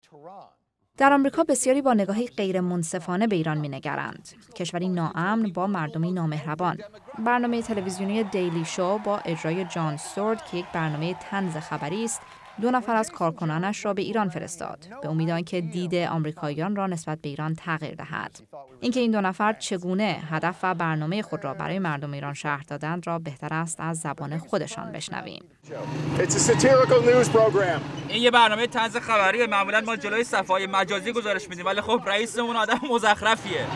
در آمریکا بسیاری با نگاهی غیر منصفانه به ایران می‌نگرند. کشوری ناامن با مردمی نامهربان. برنامه تلویزیونی دیلی شو با اجرای جان استوارت که یک برنامه طنز خبری است، 2 نفر از کارکنانش را به ایران فرستاد به امید آنکه دید آمریکاییان را نسبت به ایران تغییر دهد. اینکه این 2 نفر چگونه هدف و برنامه خود را برای مردم ایران شرح دادند را بهتر است از زبان خودشان بشنویم. این یه برنامه طنز خبریه. معمولا ما جلوی صفحه‌های مجازی گزارش میدیم، ولی خب رئیسمون آدم مزخرفیه.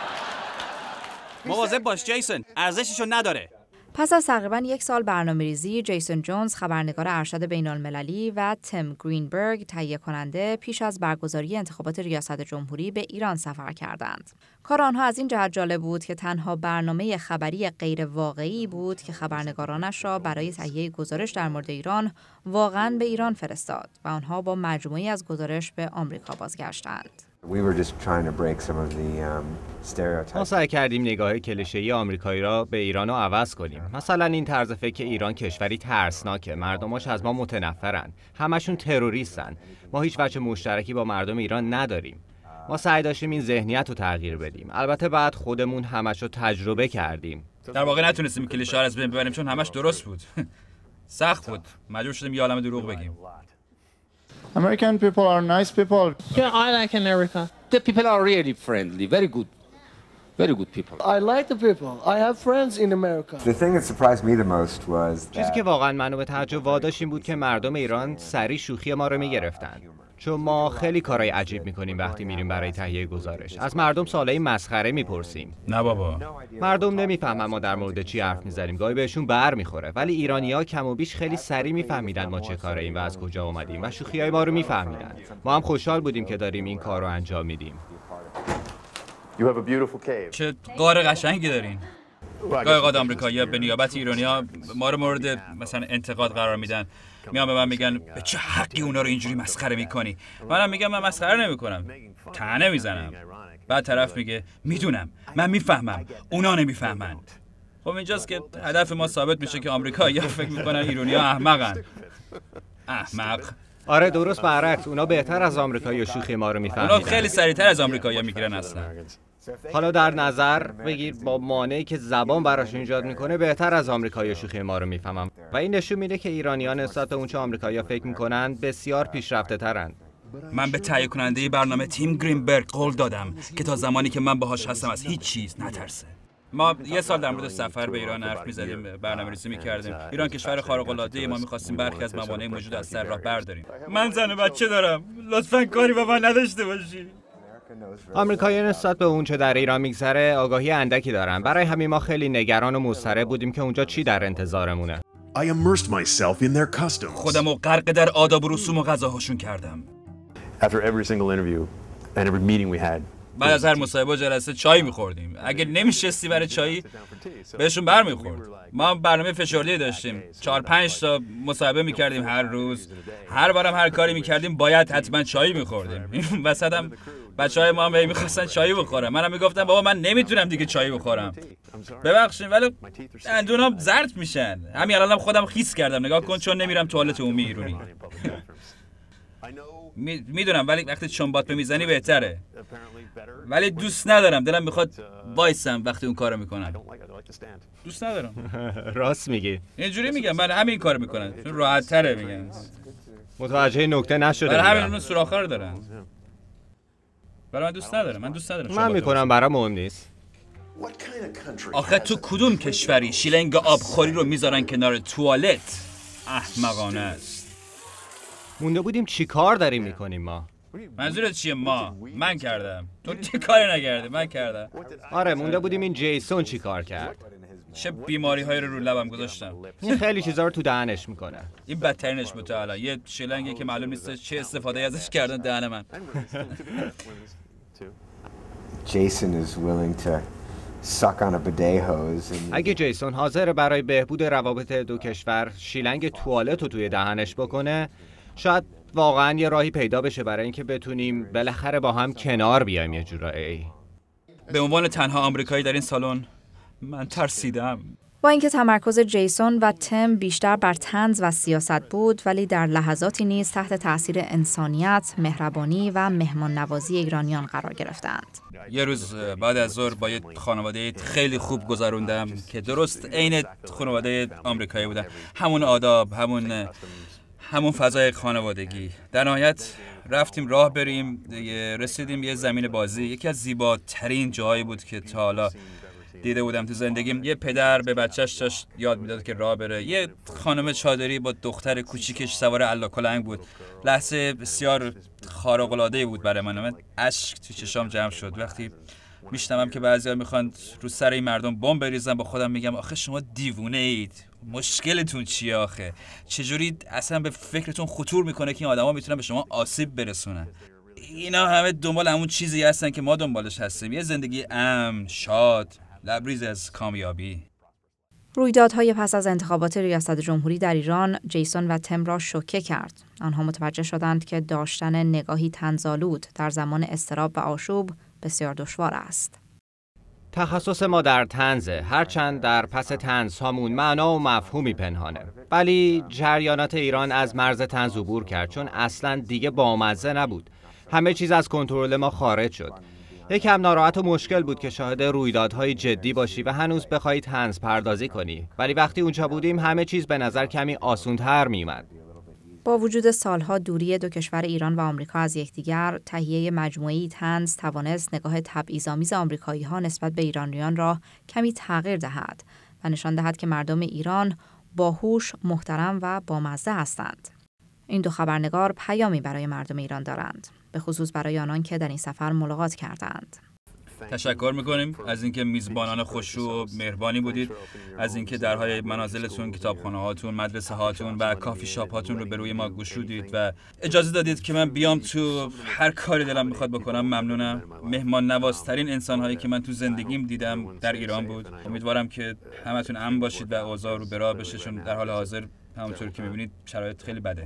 مواظب باش جیسون، ارزششو نداره. پس از تقریباً 1 سال برنامه‌ریزی، جیسون جونز، خبرنگار ارشد بین‌المللی و تیم گرینبرگ، تهیه کننده، پیش از برگزاری انتخابات ریاست جمهوری به ایران سفر کردند. کار آنها از این جهت جالب بود که تنها برنامه خبری غیر واقعی بود که خبرنگارانش را برای تهیه گزارش در مورد ایران واقعاً به ایران فرستاد و آنها با مجموعی از گزارش به آمریکا بازگشتند. ما سعی کردیم نگاه کلیشه‌ای آمریکایی را به ایران رو عوض کنیم. مثلا این طرز فکر که ایران کشوری ترسناکه، مردماش از ما متنفرن، همشون تروریستن. ما هیچ وجه مشترکی با مردم ایران نداریم. ما سعی داشتیم این ذهنیت رو تغییر بدیم. البته بعد خودمون همش رو تجربه کردیم. در واقع نتونستیم کلیشه ها از بین ببریم چون همش درست بود. سخت بود. مجبور شدیم یه عالمه دروغ بگیم. American people are nice people. Yeah, I like America. The people are really friendly, very good people. I like the people. I have friends in America. The thing that surprised me the most was چیزی که واقعا منو به تعجب واداشت این بود که مردم ایران سریع شوخی ما رو میگرفتن. چون ما خیلی کارهای عجیب میکنیم وقتی میریم برای تهیه گزارش. از مردم سوالای مسخره میپرسیم. نه بابا. مردم نمیفهمن ما در مورد چی حرف میزنیم. گاهی بهشون بر میخوره. ولی ایرانی‌ها کم و بیش خیلی سریع میفهمیدن ما چه کاراییم و از کجا اومدیم و شوخیای ما رو میفهمیدن. ما هم خوشحال بودیم که داریم این کار رو انجام میدیم. چه غار قشنگی دارین. گاهی اوقات آمریکایی‌ها به نیابت ایرانی‌ها ما رو مورد مثلا انتقاد قرار میدن. میان به من میگن به چه حقی اونا رو اینجوری مسخره میکنی؟ منم میگم من مسخره نمیکنم، طعنه میزنم. بعد طرف میگه میدونم، من میفهمم، اونا نمیفهمند. خب اینجاست که هدف ما ثابت میشه که آمریکایی‌ها فکر میکنن ایرانی‌ها احمقن. احمق. آره درست برعکس، اونا بهتر از آمریکایی شوخی ما رو میفهمن. اونا خیلی سریعتر از آمریکایی‌ها میگیرن اصلا. حالا در نظر بگیر با مانعی که زبان براش ایجاد میکنه بهتر از آمریکایی شوخی ما رو میفهمم و این نشون میده که ایرانیان نسبت به اون چه آمریکایی‌ها فکر میکنن بسیار پیشرفته ترند. من به تهیه کننده برنامه تیم گرینبرگ قول دادم که تا زمانی که من باهاش هستم از هیچ چیز نترسه. ما 1 سال در مورد سفر به ایران حرف می‌زدیم، برنامه‌ریزی می‌کردیم. ایران کشور خارق‌العاده‌ای، ما می‌خواستیم برخی از موانع موجود از سر راه برداریم. من زن و بچه دارم، لطفاً کاری با من نداشته باشی. آمریکایی‌ها نسبت به اون چه در ایران میگذره آگاهی اندکی دارن. برای همین ما خیلی نگران و مضطرب بودیم که اونجا چی در انتظارمونه. خودمو غرق در آداب و رسوم و غذاهاشون کردم. بعد از هر مصاحبه و جلسه چای می‌خوردیم. اگه نمی‌شستی برای چای بهشون برمی‌خورد. ما برنامه فشرده‌ای داشتیم. 4-5 تا مصاحبه می‌کردیم هر روز. هر بارم هر کاری می‌کردیم باید حتما چای می‌خوردیم. این وسطم بچه‌های ما هم می‌خواستن چای بخورن. منم میگفتم بابا من نمیتونم دیگه چای بخورم. ببخشید ولی دندونام زرد میشن. همین الانم خودم خیس کردم. نگاه کن چون نمیرم توالت عمومی ایرانی. میدونم ولی وقتی چنبات میزنی بهتره. ولی دوست ندارم، دلم میخواد وایسم وقتی اون کارو میکنن. دوست ندارم. راست میگی. اینجوری میگم من همین کارو میکنن چون راحت تره میگن. متوجه نکته نشده. برای همین اون سوراخ‌ها رو دارن. برای من دوست ندارم. من میکنم برام مهم نیست. آخه تو کدوم کشوری شیلنگ آبخوری رو میذارن کنار توالت؟ احمقانه است. مونده بودیم چی کار داریم میکنیم ما. منظورت چیه ما؟ من کردم. تو چه کاری نکردی؟ من کردم. آره مونده بودیم این جیسون چی کار کرد. چه بیماری‌هایی رو لبم گذاشتم. این خیلی چیزا رو تو دهنش میکنه. این بدترینش بود تا الان. یه شیلنگی که معلوم نیست چه استفاده ازش کردن دهن من. Jason is willing to suck on a bidet hose. اگه جیسون حاضر برای بهبود روابط دو کشور شیلنگ توالت رو توی دهنش بکنه، شاید واقعا یه راهی پیدا بشه برای اینکه بتونیم بالاخره با هم کنار بیایم یه جورایی. به عنوان تنها آمریکایی در این سالن من ترسیدم. با اینکه تمرکز جیسون و تم بیشتر بر طنز و سیاست بود، ولی در لحظاتی نیز تحت تاثیر انسانیت، مهربانی و مهمان نوازی ایرانیان قرار گرفتند. یه روز بعد از ظهر با یه خانواده خیلی خوب گذروندم که درست عین خانواده آمریکایی بودن. همون آداب، همون فضای خانوادگی. در نهایت رفتیم راه بریم، رسیدیم یه زمین بازی. یکی از زیباترین جاهایی بود که تا حالا دیده بودم تو زندگیم. یه پدر به بچه‌ش داشت یاد میداد که راه بره. یه خانم چادری با دختر کوچیکش سوار الاکلنگ بود. لحظه بسیار خارق‌العاده‌ای بود برای من اشک تو چشام جمع شد. وقتی میشنوم که بعضیا میخوان رو سر این مردم بمب بریزن، با خودم میگم آخه شما دیوونه اید. مشکلتون چیه آخه؟ چجوری اصلا به فکرتون خطور میکنه که این آدما میتونن به شما آسیب برسونن؟ اینا همه دنبال همون چیزی هستن که ما دنبالش هستیم. یه زندگی امن، شاد، لبریز از کامیابی. رویدادهای پس از انتخابات ریاست جمهوری در ایران جیسون و تم را شوکه کرد. آنها متوجه شدند که داشتن نگاهی طنزآلود در زمان اضطراب و آشوب بسیار دشوار است. تخصص ما در طنزه، هرچند در پس طنزهامون معنا و مفهومی پنهانه. ولی جریانات ایران از مرز طنز عبور کرد، چون اصلاً دیگه بامزه نبود. همه چیز از کنترل ما خارج شد. یکم ناراحت و مشکل بود که شاهد رویدادهای جدی باشی و هنوز بخوای طنز پردازی کنی. ولی وقتی اونجا بودیم همه چیز به نظر کمی آسون‌تر میومد. با وجود سالها دوری دو کشور ایران و آمریکا از یکدیگر، تهیه مجموعه‌ای طنز توانست نگاه تبعیض‌آمیز آمریکایی‌ها نسبت به ایرانیان را کمی تغییر دهد و نشان دهد که مردم ایران باهوش، محترم و بامزه هستند. این دو خبرنگار پیامی برای مردم ایران دارند، به خصوص برای آنان که در این سفر ملاقات کردند. تشکر میکنیم از اینکه میزبانان خوشرو و مهربانی بودید، از اینکه درهای منازلتون، کتابخانه هاتون، مدرسه هاتون و کافی شاپ هاتون رو به روی ما گشودید و اجازه دادید که من بیام تو هر کاری دلم میخواد بکنم. ممنونم. مهمان نوازترین انسان هایی که من تو زندگیم دیدم در ایران بود. امیدوارم که همتون امن باشید و اوضاع رو به راه بشه، چون در حال حاضر همونطور که میبینید شرایط خیلی بده.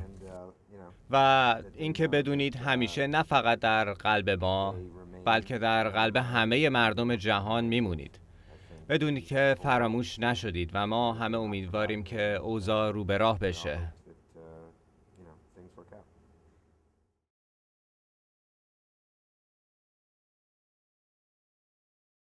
و اینکه بدونید همیشه نه فقط در قلب ما، بلکه در قلب همه مردم جهان میمونید. بدونید که فراموش نشدید و ما همه امیدواریم که اوضاع رو به راه بشه.